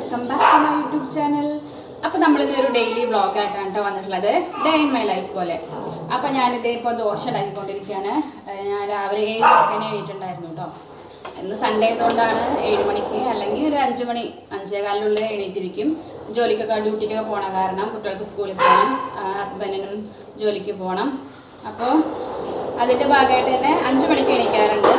welcome back to my YouTube channel. അപ്പോൾ നമ്മൾ ഇതൊരു ഡെയിലി വ്ളോഗ് ആയിട്ടാണ് വന്നിട്ടുള്ളത്. ഡേ ഇൻ മൈ ലൈഫ് പോലെ. അപ്പോൾ ഞാനിത് ഇപ്പോൾ ദോശ ഉണ്ടാക്കിക്കൊണ്ടിരിക്കുകയാണ്. ഞാൻ രാവിലെ 7 മണിക്ക് തന്നെ എണീറ്റുണ്ടായിരുന്നു കേട്ടോ. ഇന്ന് സൺഡേ ആയതുകൊണ്ടാണ് 7 മണിക്ക്, അല്ലെങ്കിൽ ഒരു 5 മണി 5:15 എണീറ്റിരിക്കും. ജോലിക്കൊക്കെ ഡ്യൂട്ടിക്കൊക്കെ പോകണ കാരണം കുട്ടികൾക്ക് സ്കൂളിൽ പോകണം, ഹസ്ബൻഡിനും ജോലിക്ക് പോകണം. അപ്പോൾ അതിൻ്റെ ഭാഗമായിട്ട് തന്നെ 5 മണിക്ക് എണീക്കാറുണ്ട്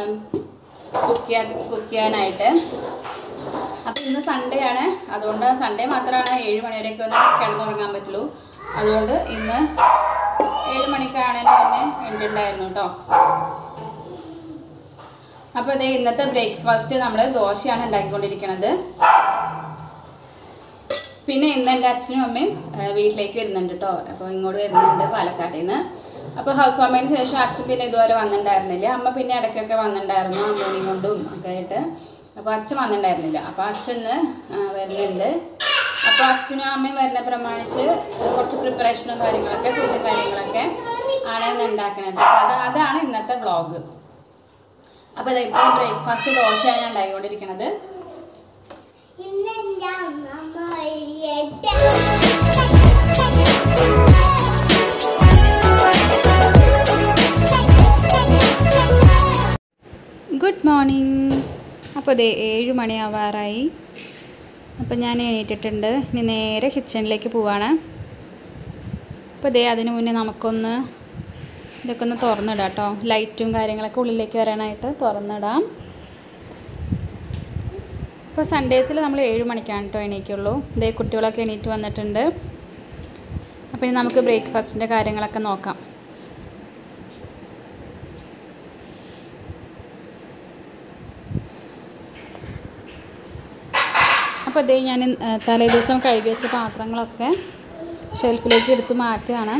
കുക്ക് ചെയ്യാനായിട്ട്. അപ്പോൾ ഇന്ന് സൺഡേ ആണ്, അതുകൊണ്ട് സൺഡേ മാത്രമാണ് 7 മണി വരെയൊക്കെ ഒന്ന് കിടന്നുറങ്ങാൻ പറ്റുള്ളൂ. അതുകൊണ്ട് ഇന്ന് 7 മണിക്കാണേലും തന്നെ എണീറ്റുണ്ടായിരുന്നു കേട്ടോ. അപ്പോൾ ഇത് ഇന്നത്തെ ബ്രേക്ക്ഫാസ്റ്റ് നമ്മൾ ദോശയാണ് ഉണ്ടാക്കിക്കൊണ്ടിരിക്കുന്നത്. പിന്നെ ഇന്ന് എൻ്റെ അച്ഛനും അമ്മയും വീട്ടിലേക്ക് വരുന്നുണ്ട് കേട്ടോ. അപ്പോൾ ഇങ്ങോട്ട് വരുന്നുണ്ട് പാലക്കാട്ടിൽ നിന്ന്. അപ്പോൾ ഹൗസ് വാമിങ്ങിന് ശേഷം അച്ഛൻ പിന്നെ ഇതുവരെ വന്നിട്ടുണ്ടായിരുന്നില്ല. അമ്മ പിന്നെ ഇടയ്ക്കൊക്കെ വന്നിട്ടുണ്ടായിരുന്നു അമ്മൂനെയും കൊണ്ടും ഒക്കെ ആയിട്ട്. അപ്പോൾ അച്ഛൻ വന്നിട്ടുണ്ടായിരുന്നില്ല. അപ്പോൾ അച്ഛന് വരുന്നുണ്ട്. അപ്പോൾ അച്ഛനും അമ്മയും വരുന്ന പ്രമാണിച്ച് കുറച്ച് പ്രിപ്പറേഷനും കാര്യങ്ങളൊക്കെ ഫുഡും കാര്യങ്ങളൊക്കെ ആണ് ഇന്ന് ഉണ്ടാക്കുന്നത്. അപ്പോൾ അതാണ് ഇന്നത്തെ വ്ളോഗ്. അപ്പോൾ ഇപ്പോൾ ബ്രേക്ക്ഫാസ്റ്റ് ദോശയാണ് ഞാൻ ഉണ്ടാക്കിക്കൊണ്ടിരിക്കുന്നത്. Good morning. അപ്പോൾ ദേ 7 മണിയാവാറായി. അപ്പോൾ ഞാൻ എണീറ്റിട്ടുണ്ട്. ഇനി നേരെ കിച്ചണിലേക്ക് പോവാണ്. അപ്പോൾ ദേ അതിന് മുന്നേ നമുക്കൊന്ന് ഇതൊക്കെ ഒന്ന് തുറന്നിടാം കേട്ടോ. ലൈറ്റും കാര്യങ്ങളൊക്കെ ഉള്ളിലേക്ക് വരാനായിട്ട് തുറന്നിടാം. ഇപ്പോൾ സൺഡേസിൽ നമ്മൾ 7 മണിക്കാണ് കേട്ടോ എണീക്കുള്ളൂ. ഇതേ കുട്ടികളൊക്കെ എണീറ്റ് വന്നിട്ടുണ്ട്. അപ്പോൾ ഇനി നമുക്ക് ബ്രേക്ക്ഫാസ്റ്റിൻ്റെ കാര്യങ്ങളൊക്കെ നോക്കാം. അപ്പോൾ അതേ ഞാൻ തലേ ദിവസം കഴുകി വെച്ച പാത്രങ്ങളൊക്കെ ഷെൽഫിലേക്ക് എടുത്ത് മാറ്റുകയാണ്.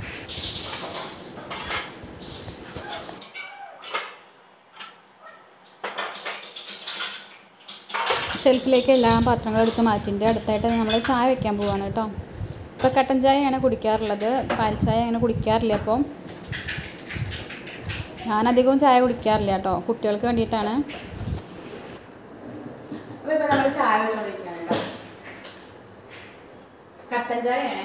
ഷെൽഫിലേക്ക് എല്ലാ പാത്രങ്ങളും എടുത്ത് മാറ്റിൻ്റെ അടുത്തായിട്ട് നമ്മൾ ചായ വെക്കാൻ പോവാണ് കേട്ടോ. ഇപ്പോൾ കട്ടൻ ചായയാണ് കുടിക്കാറുള്ളത്, പാൽ ചായ അങ്ങനെ കുടിക്കാറില്ല. അപ്പോൾ ഞാനധികവും ചായ കുടിക്കാറില്ല കേട്ടോ, കുട്ടികൾക്ക് വേണ്ടിയിട്ടാണ്. അപ്പോൾ ഇപ്പോൾ നമ്മൾ ചായ വെച്ചുകൊണ്ടിരിക്കുകയാണ് കേട്ടോ. കട്ടൻ ചായയാണ്.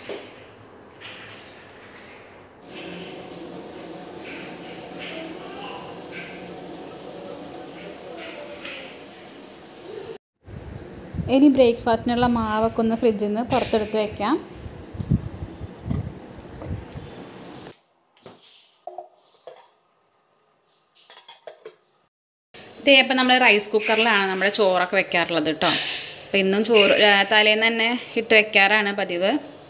ഇനി ബ്രേക്ക്ഫാസ്റ്റിനുള്ള മാവൊക്കെ ഒന്ന് ഫ്രിഡ്ജിൽ നിന്ന് പുറത്തെടുത്ത് വയ്ക്കാം. ഇതേ അപ്പം നമ്മൾ റൈസ് കുക്കറിലാണ് നമ്മുടെ ചോറൊക്കെ വെക്കാറുള്ളത് കേട്ടോ. അപ്പം ഇന്നും ചോറ് തലേന്ന് തന്നെ ഇട്ട് വെക്കാറാണ് പതിവ്.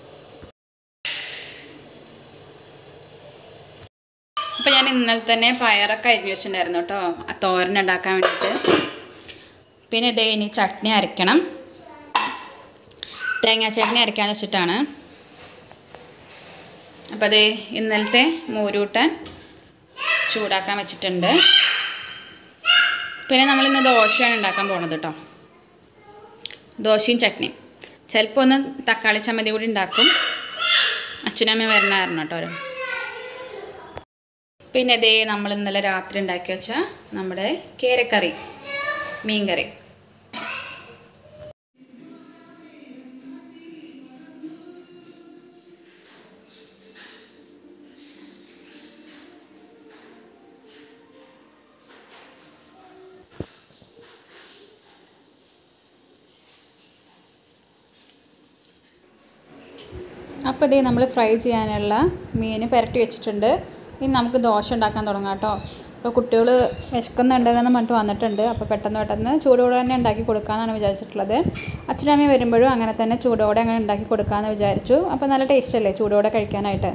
അപ്പം ഞാൻ ഇന്നലെ തന്നെ പയറൊക്കെ അരിഞ്ഞ് വെച്ചിട്ടുണ്ടായിരുന്നു കേട്ടോ, തോരൻ ഉണ്ടാക്കാൻ വേണ്ടിയിട്ട്. പിന്നെ ഇതേ ഇനി ചട്നി അരയ്ക്കണം. തേങ്ങാ ചട്നി അരയ്ക്കാന്ന് വെച്ചിട്ടാണ്. അപ്പോൾ അതേ ഇന്നലത്തെ മോരൂട്ടാൻ ചൂടാക്കാൻ വെച്ചിട്ടുണ്ട്. പിന്നെ നമ്മളിന്ന് ദോശയാണ് ഉണ്ടാക്കാൻ പോണത് കേട്ടോ. ദോശയും ചട്നിയും. ചിലപ്പോൾ ഒന്ന് തക്കാളി ചമ്മന്തി കൂടി ഉണ്ടാക്കും. അച്ഛനമ്മ വരണമായിരുന്നു കേട്ടോ. പിന്നെ ഇതേ നമ്മൾ ഇന്നലെ രാത്രി ഉണ്ടാക്കി വെച്ച നമ്മുടെ കേരക്കറി, മീൻകറി. അപ്പോൾ ഇതേ നമ്മൾ ഫ്രൈ ചെയ്യാനുള്ള മീൻ പുരട്ടി വെച്ചിട്ടുണ്ട്. ഇനി നമുക്ക് ദോശ ഉണ്ടാക്കാൻ തുടങ്ങാം കേട്ടോ. അപ്പോൾ കുട്ടികൾ വിശക്കുന്നുണ്ടെന്ന് പറഞ്ഞിട്ട് വന്നിട്ടുണ്ട്. അപ്പോൾ പെട്ടെന്ന് ചൂടോടെ തന്നെ ഉണ്ടാക്കി കൊടുക്കാമെന്നാണ് വിചാരിച്ചിട്ടുള്ളത്. അച്ഛനമ്മ വരുമ്പോഴും അങ്ങനെ തന്നെ ചൂടോടെ അങ്ങനെ ഉണ്ടാക്കി കൊടുക്കാമെന്ന് വിചാരിച്ചു. അപ്പോൾ നല്ല ടേസ്റ്റ് അല്ലേ ചൂടോടെ കഴിക്കാനായിട്ട്.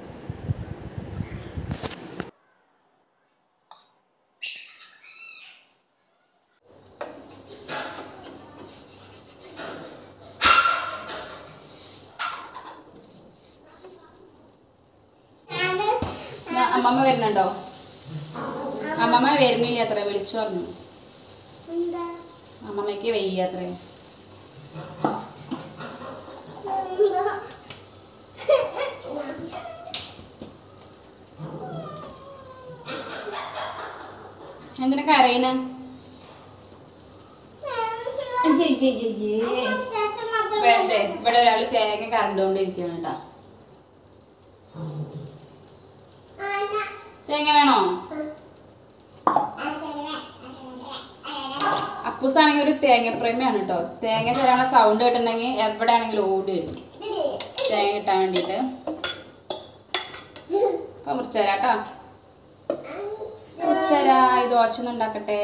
അമ്മമ്മ വരുന്നുണ്ടോ? അമ്മമ്മ വരുന്നില്ല അത്ര, വിളിച്ചു പറഞ്ഞു. അമ്മമ്മയ്ക്ക് വയ്യ അത്രേ. എന്തിനാ കരയുന്നത്? ഇവിടെ ഒരാൾ തേങ്ങ കറണ്ടുകൊണ്ടിരിക്കുകയാണ് കേട്ടോ. തേങ്ങ വേണോ? അപ്പൂസാണെങ്കിൽ ഒരു തേങ്ങപ്രേമിയാണ് കേട്ടോ. തേങ്ങ തരാനുള്ള സൗണ്ട് കേട്ടിട്ടുണ്ടെങ്കിൽ എവിടെയാണെങ്കിലും ഓടി വരും തേങ്ങ കിട്ടാൻ വേണ്ടിയിട്ട്. അപ്പൊ മുറിച്ചുതരാം കേട്ടോ. മുറിച്ചുതരാ. ഈ ദോശ ഒന്നും ഉണ്ടാക്കട്ടെ.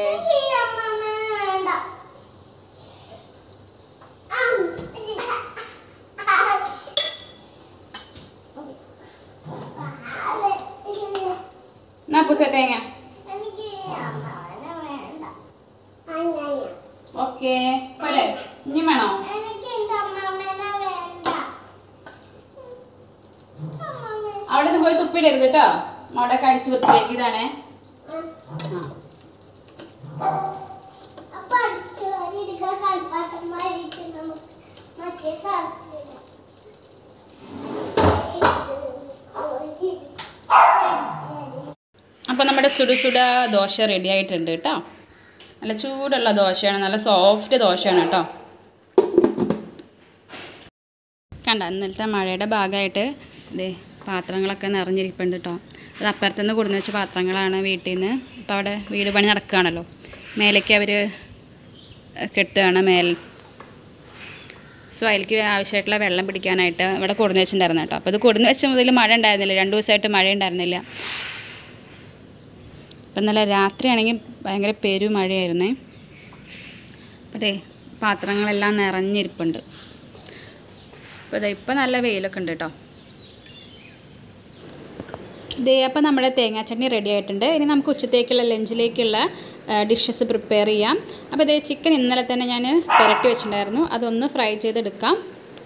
എന്നാ പൂസ തേങ്ങ. ഓക്കെ പോരെ? ഇനി വേണോ? അവിടെ നിന്ന് പോയി തുപ്പിടരുത് കേട്ടോ. അവിടെ കഴിച്ച് വൃത്തിയാക്കിയതാണേ. അപ്പോൾ നമ്മുടെ സുടുസുട ദോശ റെഡി ആയിട്ടുണ്ട് കേട്ടോ. നല്ല ചൂടുള്ള ദോശയാണ്, നല്ല സോഫ്റ്റ് ദോശയാണ് കേട്ടോ. കണ്ട ഇന്നലത്തെ മഴയുടെ ഭാഗമായിട്ട് ഇതേ പാത്രങ്ങളൊക്കെ നിറഞ്ഞിരിപ്പുണ്ട് കേട്ടോ. അത് അപ്പുറത്തുനിന്ന് കൊടുന്ന് വെച്ച പാത്രങ്ങളാണ് വീട്ടിൽ നിന്ന്. ഇപ്പോൾ അവിടെ വീട് പണി നടക്കുകയാണല്ലോ, മേലേക്ക് അവർ കെട്ടുകയാണ് സോ അതിലേക്ക് ആവശ്യമായിട്ടുള്ള വെള്ളം പിടിക്കാനായിട്ട് ഇവിടെ കൊടുന്ന് വെച്ചിട്ടുണ്ടായിരുന്നു കേട്ടോ. അപ്പോൾ ഇത് കൊടുന്ന് വെച്ച മുതൽ മഴ ഉണ്ടായിരുന്നില്ല, 2 ദിവസമായിട്ട് മഴ ഉണ്ടായിരുന്നില്ല. അപ്പം ഇന്നലെ രാത്രിയാണെങ്കിൽ ഭയങ്കര പെരുമഴയായിരുന്നേ. അപ്പോൾ അതേ പാത്രങ്ങളെല്ലാം നിറഞ്ഞിരിപ്പുണ്ട്. അപ്പോൾ അതെ ഇപ്പം നല്ല വെയിലൊക്കെ ഉണ്ട് കേട്ടോ. ഇതേ അപ്പോൾ നമ്മുടെ തേങ്ങാ ചട്നി റെഡി ആയിട്ടുണ്ട്. ഇനി നമുക്ക് ഉച്ചത്തേക്കുള്ള ലഞ്ചിലേക്കുള്ള ഡിഷസ് പ്രിപ്പയർ ചെയ്യാം. അപ്പോൾ ഇതേ ചിക്കൻ ഇന്നലെ തന്നെ ഞാൻ പുരട്ടി വെച്ചിട്ടുണ്ടായിരുന്നു, അതൊന്ന് ഫ്രൈ ചെയ്തെടുക്കാം.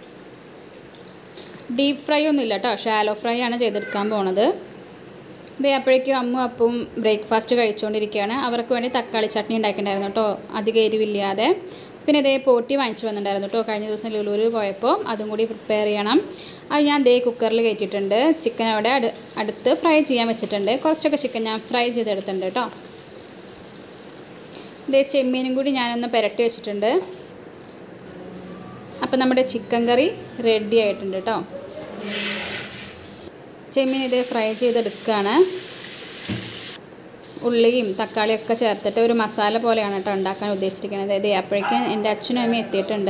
ഡീപ്പ് ഫ്രൈ ഒന്നും ഇല്ല കേട്ടോ, ഷാലോ ഫ്രൈ ആണ് ചെയ്തെടുക്കാൻ പോണത്. ഇതേ അപ്പോഴേക്കും അപ്പവും ബ്രേക്ക്ഫാസ്റ്റ് കഴിച്ചുകൊണ്ടിരിക്കുകയാണ്. അവർക്ക് വേണ്ടി തക്കാളി ചട്നി ഉണ്ടാക്കിയിട്ടുണ്ടായിരുന്നു കേട്ടോ, അധികം എരിവില്ലാതെ. പിന്നെ ഇതേ പോട്ടി വാങ്ങിച്ചു വന്നിട്ടുണ്ടായിരുന്നു കേട്ടോ, കഴിഞ്ഞ ദിവസം ലുലൂർ പോയപ്പോൾ. അതും കൂടി പ്രിപ്പയർ ചെയ്യണം. അത് ഞാൻ ദേ കുക്കറിൽ കയറ്റിയിട്ടുണ്ട്. ചിക്കൻ അവിടെ അടുത്ത് ഫ്രൈ ചെയ്യാൻ വെച്ചിട്ടുണ്ട്. കുറച്ചൊക്കെ ചിക്കൻ ഞാൻ ഫ്രൈ ചെയ്തെടുത്തിട്ടുണ്ട് കേട്ടോ. ഇതേ ചെമ്മീനും കൂടി ഞാനൊന്ന് പുരട്ടി വെച്ചിട്ടുണ്ട്. അപ്പോൾ നമ്മുടെ ചിക്കൻ കറി റെഡി ആയിട്ടുണ്ട് കേട്ടോ. ചെമ്മീൻ ഇത് ഫ്രൈ ചെയ്തെടുക്കുകയാണ്. ഉള്ളിയും തക്കാളിയൊക്കെ ചേർത്തിട്ട് ഒരു മസാല പോലെയാണ് കേട്ടോ ഉണ്ടാക്കാൻ ഉദ്ദേശിച്ചിരിക്കുന്നത്. ഇതേ അപ്പോഴേക്കും എൻ്റെ അച്ഛനും അമ്മയും എത്തിയിട്ടുണ്ട്.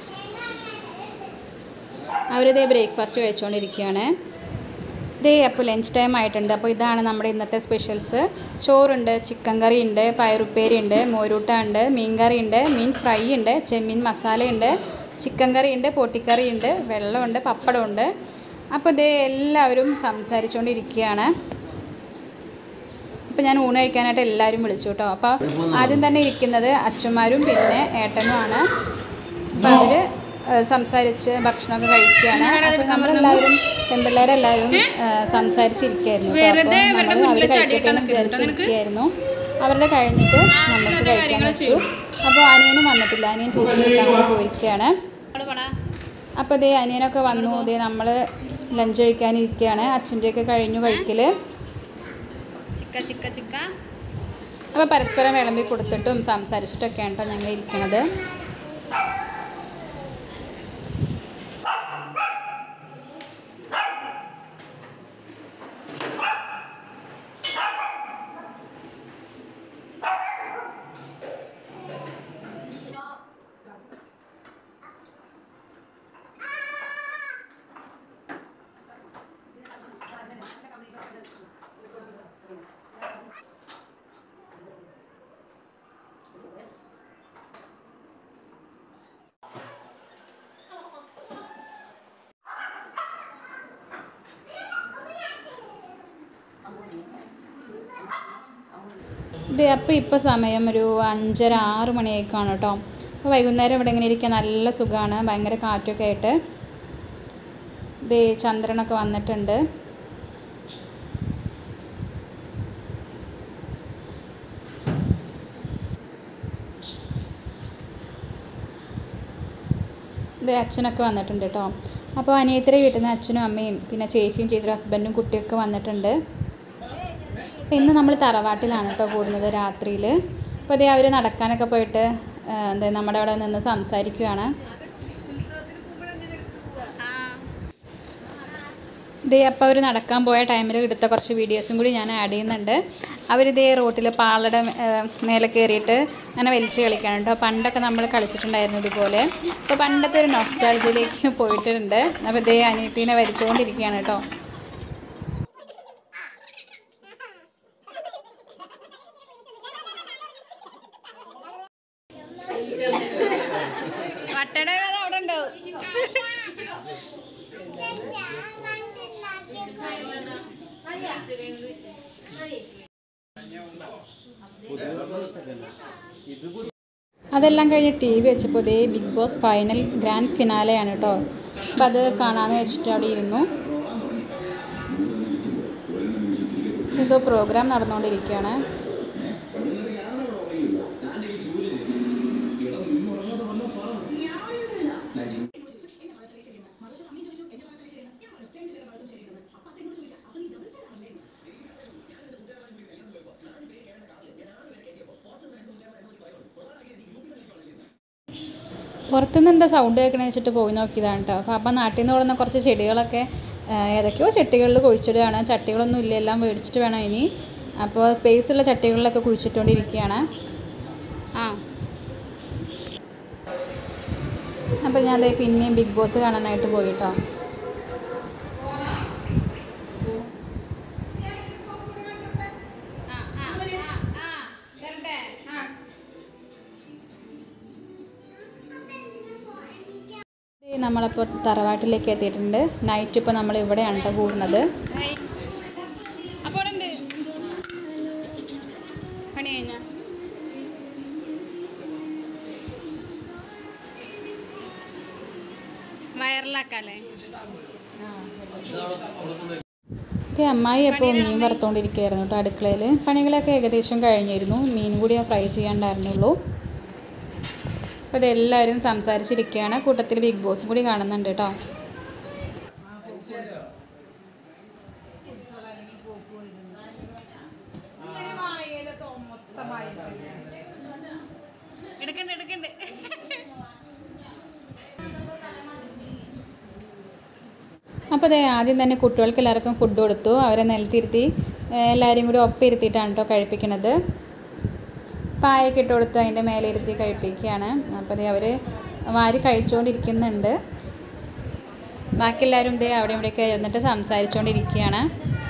അവരിതേ ബ്രേക്ക്ഫാസ്റ്റ് കഴിച്ചുകൊണ്ടിരിക്കുകയാണ്. ഇതേ അപ്പോൾ ലഞ്ച് ടൈം ആയിട്ടുണ്ട്. അപ്പോൾ ഇതാണ് നമ്മുടെ ഇന്നത്തെ സ്പെഷ്യൽസ്. ചോറുണ്ട്, ചിക്കൻ കറി ഉണ്ട്, പയറുപ്പേരി ഉണ്ട്, മോരൂട്ട ഉണ്ട്, മീൻ കറി ഉണ്ട്, മീൻ ഫ്രൈ ഉണ്ട്, ചെമ്മീൻ മസാലയുണ്ട്, ചിക്കൻ കറി ഉണ്ട്, പൊട്ടിക്കറി ഉണ്ട്, വെള്ളമുണ്ട്, പപ്പടമുണ്ട്. അപ്പോൾ ഇതേ എല്ലാവരും സംസാരിച്ചുകൊണ്ടിരിക്കുകയാണ്. അപ്പോൾ ഞാൻ ഊണ് കഴിക്കാനായിട്ട് എല്ലാവരും വിളിച്ചു കേട്ടോ. അപ്പോൾ ആദ്യം തന്നെ ഇരിക്കുന്നത് അച്ഛന്മാരും പിന്നെ ഏട്ടനുമാണ്. അപ്പോൾ അവർ സംസാരിച്ച് ഭക്ഷണമൊക്കെ കഴിക്കുകയാണ്. നമ്മളെല്ലാവരും പെൺപിള്ളേരെല്ലാവരും സംസാരിച്ചിരിക്കുകയായിരുന്നു. അവർ കഴിക്കട്ടെന്ന് വിചാരിച്ചിരിക്കുകയായിരുന്നു. അവരുടെ കഴിഞ്ഞിട്ട് നമുക്ക് കഴിക്കാൻ വെച്ചു. അപ്പോൾ അനിയനും വന്നിട്ടില്ല, അനിയൻ ട്യൂഷൻ എടുക്കാൻ വേണ്ടി പോയിരിക്കുകയാണ്. അപ്പോൾ ഇതേ അനിയനൊക്കെ വന്നു. ഇതേ നമ്മൾ ലഞ്ച് കഴിക്കാനിരിക്കുകയാണ്. അച്ഛൻ്റെയൊക്കെ കഴിഞ്ഞു കഴിക്കൽ. അപ്പോൾ പരസ്പരം വിളമ്പി കൊടുത്തിട്ടും സംസാരിച്ചിട്ടൊക്കെയാണ് കേട്ടോ ഞങ്ങൾ ഇരിക്കണത്. ഇത് അപ്പോൾ ഇപ്പോൾ സമയം ഒരു 5:30-6 മണിയൊക്കെയാണ് കേട്ടോ. അപ്പോൾ വൈകുന്നേരം ഇവിടെ ഇങ്ങനെ ഇരിക്കാൻ നല്ല സുഖമാണ്, ഭയങ്കര കാറ്റൊക്കെ ആയിട്ട്. ഇത് ചന്ദ്രനൊക്കെ വന്നിട്ടുണ്ട്. ഇത് അച്ഛനൊക്കെ വന്നിട്ടുണ്ട് കേട്ടോ. അപ്പോൾ അനിയത്തിയുടെ വീട്ടിൽ നിന്ന് അച്ഛനും അമ്മയും പിന്നെ ചേച്ചിയും ചേച്ചിയുടെ ഹസ്ബൻഡും കുട്ടിയൊക്കെ വന്നിട്ടുണ്ട്. ഇന്ന് നമ്മൾ തറവാട്ടിലാണ് കേട്ടോ കൂടുന്നത് രാത്രിയിൽ. അപ്പോൾ അതേ അവർ നടക്കാനൊക്കെ പോയിട്ട് നമ്മുടെ അവിടെ നിന്ന് സംസാരിക്കുകയാണ്. അപ്പോൾ അവർ നടക്കാൻ പോയ ടൈമിൽ എടുത്ത കുറച്ച് വീഡിയോസും കൂടി ഞാൻ ആഡ് ചെയ്യുന്നുണ്ട്. അവരിതേ റോട്ടിൽ പാളയുടെ മേലെ കയറിയിട്ട് അങ്ങനെ വലിച്ച് കളിക്കുകയാണ് കേട്ടോ. പണ്ടൊക്കെ നമ്മൾ കളിച്ചിട്ടുണ്ടായിരുന്നു ഇതുപോലെ. അപ്പോൾ പണ്ടത്തെ ഒരു നൊസ്റ്റാൾജിയിലേക്ക് പോയിട്ടുണ്ട്. അപ്പോൾ ഇതേ അനിയത്തിനെ വലിച്ചുകൊണ്ടിരിക്കുകയാണ് കേട്ടോ. വട്ടയുടെ കഥ അവിടെ ഉണ്ടാവും. അതെല്ലാം കഴിഞ്ഞ് ടി വി വെച്ചപ്പോൾ ഇതേ ബിഗ് ബോസ് ഫൈനൽ ഗ്രാൻഡ് ഫിനാലെയാണ് കേട്ടോ. അപ്പം അത് കാണാമെന്ന് വെച്ചിട്ട് അവിടെ ഇരുന്നു. എന്തോ പ്രോഗ്രാം നടന്നുകൊണ്ടിരിക്കുകയാണ്. പുറത്തുനിന്ന് എന്താ സൗണ്ട് കേൾക്കണമെന്ന് വെച്ചിട്ട് പോയി നോക്കിയതാണ് കേട്ടോ. അപ്പം നാട്ടിൽ നിന്ന് കൊടുന്ന കുറച്ച് ചെടികളൊക്കെ ഏതൊക്കെയോ ചട്ടികളിൽ കുഴിച്ചിടുകയാണ്. ചട്ടികളൊന്നും ഇല്ല, എല്ലാം മേടിച്ചിട്ട് വേണം ഇനി. അപ്പോൾ സ്പേസുള്ള ചട്ടികളിലൊക്കെ കുഴിച്ചിട്ടുകൊണ്ടിരിക്കുകയാണ്. അപ്പോൾ ഞാൻ അതേ പിന്നെയും ബിഗ് ബോസ് കാണാനായിട്ട് പോയി കേട്ടോ. നമ്മളപ്പോൾ തറവാട്ടിലേക്ക് എത്തിയിട്ടുണ്ട്. നൈറ്റ് ഇപ്പോൾ നമ്മൾ ഇവിടെയാണ് കേട്ടോ കൂടുന്നത്. വയറിലാക്കാല്ലേ അമ്മായി അപ്പോൾ മീൻ വറുത്തുകൊണ്ടിരിക്കുകയായിരുന്നു കേട്ടോ അടുക്കളയിൽ. പണികളൊക്കെ ഏകദേശം കഴിഞ്ഞിരുന്നു. മീൻ കൂടി ഫ്രൈ ചെയ്യാണ്ടായിരുന്നുള്ളൂ. അപ്പോൾ ഇതെല്ലാവരും സംസാരിച്ചിരിക്കുകയാണ്. കൂട്ടത്തിൽ ബിഗ് ബോസ് കൂടി കാണുന്നുണ്ട് കേട്ടോ. അപ്പോൾ അതെ ആദ്യം തന്നെ കുട്ടികൾക്ക് എല്ലാവർക്കും ഫുഡ് കൊടുത്തു. അവരെ നിലത്തിരുത്തി എല്ലാവരും കൂടി ഒപ്പം ഇരുത്തിയിട്ടാണ് കേട്ടോ കഴിപ്പിക്കുന്നത്. പായൊക്കെ ഇട്ട് കൊടുത്ത് അതിൻ്റെ മേലെ ഇരുത്തി കഴിപ്പിക്കുകയാണ്. അപ്പോൾ ദേ അവർ വാരി കഴിച്ചുകൊണ്ടിരിക്കുന്നുണ്ട്. ബാക്കി എല്ലാവരും ദേ അവിടെ ഇവിടെയൊക്കെ ഇരുന്നിട്ട് സംസാരിച്ചുകൊണ്ടിരിക്കുകയാണ്.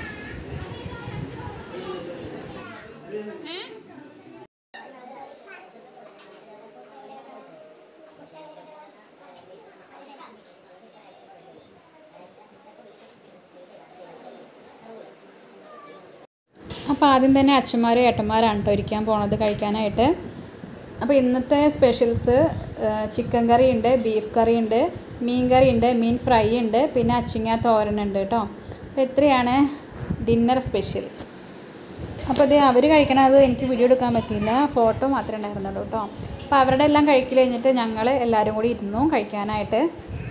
അപ്പോൾ ആദ്യം തന്നെ അച്ഛന്മാരും ഏട്ടന്മാരാണ് കേട്ടോ ഇരിക്കാൻ പോണത് കഴിക്കാനായിട്ട്. അപ്പോൾ ഇന്നത്തെ സ്പെഷ്യൽസ് ചിക്കൻ കറി ഉണ്ട്, ബീഫ് കറി ഉണ്ട്, മീൻ കറി ഉണ്ട്, മീൻ ഫ്രൈ ഉണ്ട്, പിന്നെ അച്ചിങ്ങ തോരനുണ്ട് കേട്ടോ. അപ്പോൾ ഇത്രയാണ് ഡിന്നർ സ്പെഷ്യൽ. അപ്പോൾ അത് അവർ കഴിക്കണത് എനിക്ക് വീഡിയോ എടുക്കാൻ പറ്റിയില്ല, ഫോട്ടോ മാത്രമേ ഉണ്ടായിരുന്നുള്ളൂ കേട്ടോ. അപ്പോൾ അവരുടെ എല്ലാം കഴിക്കൽ കഴിഞ്ഞിട്ട് ഞങ്ങൾ എല്ലാവരും കൂടി ഇരുന്നു കഴിക്കാനായിട്ട്.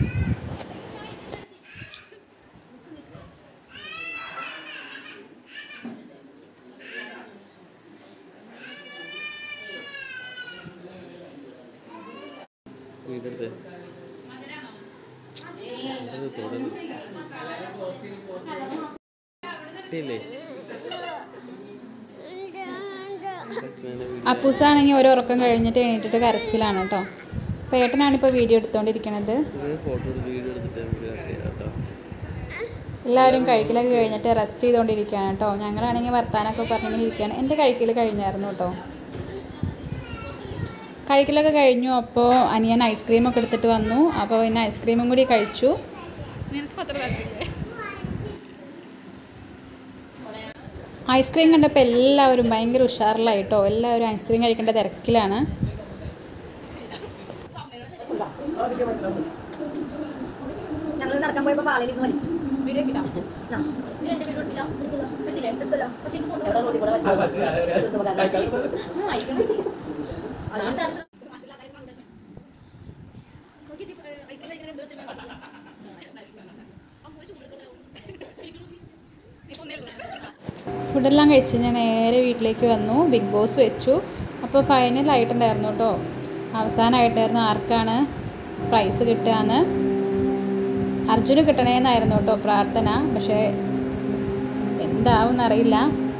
അപ്പൂസാണെങ്കിൽ ഒരു ഉറക്കം കഴിഞ്ഞിട്ട് എണീറ്റിട്ട് കരച്ചിലാണ് കേട്ടോ. അപ്പോൾ ഏട്ടനാണിപ്പോൾ വീഡിയോ എടുത്തുകൊണ്ടിരിക്കണത്. എല്ലാവരും കഴിക്കലൊക്കെ കഴിഞ്ഞിട്ട് റെസ്റ്റ് ചെയ്തുകൊണ്ടിരിക്കുകയാണ് കേട്ടോ. ഞങ്ങളാണെങ്കിൽ വർത്താനൊക്കെ പറഞ്ഞിങ്ങനെ ഇരിക്കുകയാണ്. എൻ്റെ കഴിക്കൽ കഴിഞ്ഞായിരുന്നു കേട്ടോ. കഴിക്കലൊക്കെ കഴിഞ്ഞു. അപ്പോൾ അനിയൻ ഐസ്ക്രീമൊക്കെ എടുത്തിട്ട് വന്നു. അപ്പോൾ പിന്നെ ഐസ്ക്രീമും കൂടി കഴിച്ചു. ഐസ്ക്രീം കണ്ടപ്പോൾ എല്ലാവരും ഭയങ്കര ഉഷാറിലായിട്ടോ. എല്ലാവരും ഐസ്ക്രീം കഴിക്കേണ്ട തിരക്കിലാണ്. ഞങ്ങൾ നടക്കാൻ പോയപ്പോൾ പാലയിലേക്ക് വലിച്ചു. ഫുഡെല്ലാം കഴിച്ച് ഞാൻ നേരെ വീട്ടിലേക്ക് വന്നു. ബിഗ് ബോസ് വെച്ചു. അപ്പോൾ ഫൈനലായിട്ടുണ്ടായിരുന്നു കേട്ടോ. അവസാനമായിട്ടായിരുന്നു ആർക്കാണ് പ്രൈസ് കിട്ടുകയെന്ന്. അർജുന് കിട്ടണേന്നായിരുന്നു കേട്ടോ പ്രാർത്ഥന. പക്ഷേ എന്താവും എന്നറിയില്ല.